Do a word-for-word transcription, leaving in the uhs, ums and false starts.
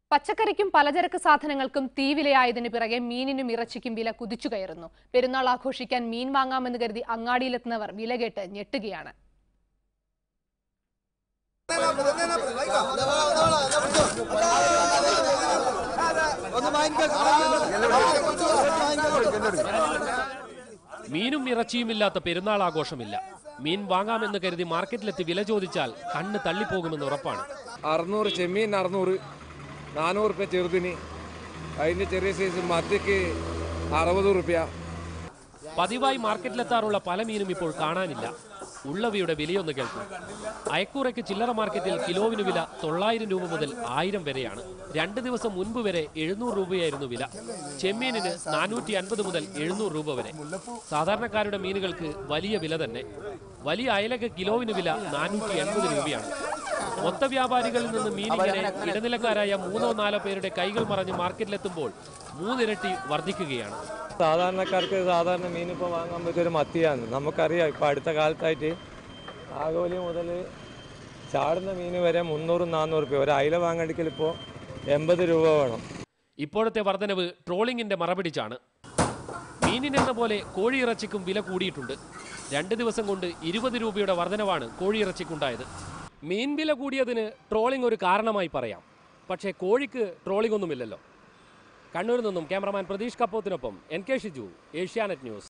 പച്ചക്കറിക്കും പലചരക്ക് സാധനങ്ങൾക്കും തീവിലയായതിനു പിറകെ മീനിനും ഇറച്ചിക്കും വില കുതിച്ചുകയറുന്നു. പെരുന്നാൾ ആഘോഷിക്കാൻ മീൻ വാങ്ങാമെന്ന് കരുതി അങ്ങാടിയിലെത്തുന്നവർ വില കേട്ട് ഞെട്ടുകയാണ്. മീനും ഇറച്ചിയുമില്ലാത്ത പെരുന്നാൾ ആഘോഷമില്ല. മീൻ വാങ്ങാമെന്ന് കരുതി മാർക്കറ്റിലെത്തി വില ചോദിച്ചാൽ കണ്ണ് തള്ളിപ്പോകുമെന്ന് ഉറപ്പാണ്. അറുന്നൂറ് ചെമ്മീൻ അറുന്നൂറ്, നാനൂറ് റുപ്യ ചെറുതിന്, അതിൻ്റെ ചെറിയ സൈസ് മത്തിക്ക് അറുപത് റുപ്യ. പതിവായി മാർക്കറ്റിലെത്താറുള്ള പല മീനും ഇപ്പോൾ കാണാനില്ല. ഉള്ളവയുടെ വിലയൊന്ന് കേൾക്കും. അയക്കൂറയ്ക്ക് ചില്ലറ മാർക്കറ്റിൽ കിലോവിന് വില തൊള്ളായിരം രൂപ മുതൽ ആയിരം വരെയാണ്. രണ്ട് ദിവസം മുൻപ് വരെ എഴുന്നൂറ് രൂപയായിരുന്നു വില. ചെമ്മീനിന് നാനൂറ്റി അൻപത് മുതൽ എഴുന്നൂറ് രൂപ വരെ. സാധാരണക്കാരുടെ മീനുകൾക്ക് വലിയ വില തന്നെ. വലിയ അയലക്ക് കിലോവിന് വില നാനൂറ്റി എൺപത് രൂപയാണ്. മൊത്ത വ്യാപാരികളിൽ നിന്ന് മീനിങ്ങനെ ഇടനിലക്കാരായ മൂന്നോ നാലോ പേരുടെ കൈകൾ മറഞ്ഞ് മാർക്കറ്റിലെത്തുമ്പോൾ മൂന്നിരട്ടി വർദ്ധിക്കുകയാണ്. സാധാരണക്കാർക്ക് സാധാരണ മീൻ ഇപ്പോൾ വാങ്ങാൻ പറ്റിയൊരു മത്തിയാണ്. നമുക്കറിയാം ഇപ്പോൾ അടുത്ത കാലത്തായിട്ട് ആഗോലി മുതൽ ചാടുന്ന മീൻ വരെ മുന്നൂറും നാന്നൂറ് രൂപ. ഒരു അയില വാങ്ങണമെങ്കിൽ ഇപ്പോൾ എൺപത് രൂപ വേണം. ഇപ്പോഴത്തെ വർധനവ് ട്രോളിങ്ങിന്റെ മറപിടിച്ചാണ്. മീനിനെന്ന പോലെ കോഴിയിറച്ചിക്കും വില കൂടിയിട്ടുണ്ട്. രണ്ട് ദിവസം കൊണ്ട് ഇരുപത് രൂപയുടെ വർധനവാണ് കോഴിയിറച്ചിക്കുണ്ടായത്. മീൻ വില കൂടിയതിന് ട്രോളിംഗ് ഒരു കാരണമായി പറയാം. പക്ഷേ കോഴിക്ക് ട്രോളിംഗ് ഒന്നുമില്ലല്ലോ. കണ്ണൂരിൽ നിന്നും ക്യാമറമാൻ പ്രതീഷ് കപ്പോത്തിനൊപ്പം N K Shiju, Asianet news.